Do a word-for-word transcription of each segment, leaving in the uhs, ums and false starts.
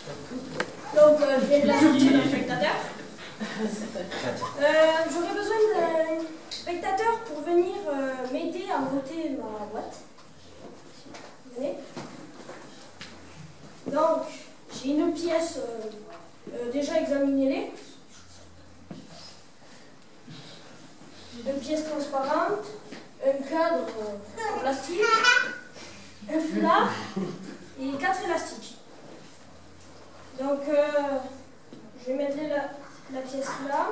Donc, euh, je vais de la sortie d'un spectateur. Euh, J'aurais besoin d'un spectateur pour venir euh, m'aider à monter ma boîte. Venez. Donc, j'ai une pièce, euh, euh, déjà examinez-les. Une pièce transparente, un cadre euh, en plastique, un foulard et quatre élastiques. Donc, euh, je vais mettre la, la pièce là,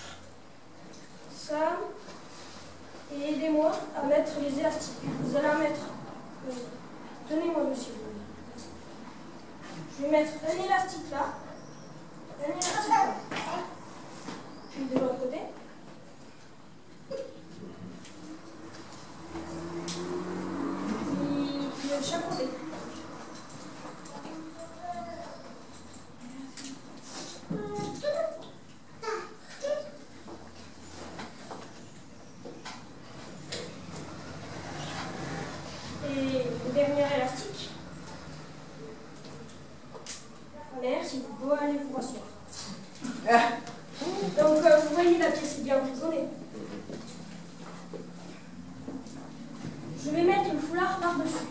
ça, et aidez-moi à mettre les élastiques. Vous allez en mettre. Euh, Tenez-moi, monsieur. Je vais mettre un élastique là, un élastique là, puis de l'autre côté. Puis de chaque côté. Et le dernier élastique. Merci, vous pouvez aller vous rasseoir. Donc, euh, vous voyez, la pièce est bien emprisonnée. Je vais mettre le foulard par-dessus.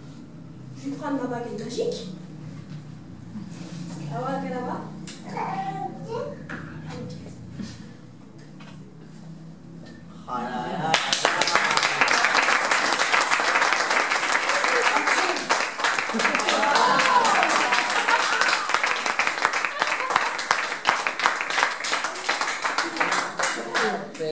Je vais prendre ma baguette magique. Abracadabra.